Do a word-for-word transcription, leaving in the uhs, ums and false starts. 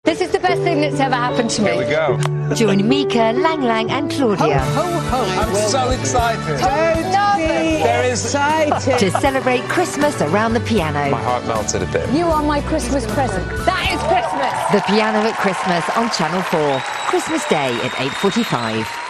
This is the best thing that's ever happened to me. Here we go. Join Mika, Lang Lang and Claudia Ho, ho, ho. I'm so excited. Don't be There is- excited. to celebrate Christmas around the piano. My heart melted a bit. You are my Christmas present. That is Christmas. The Piano at Christmas on Channel four. Christmas Day at eight forty-five.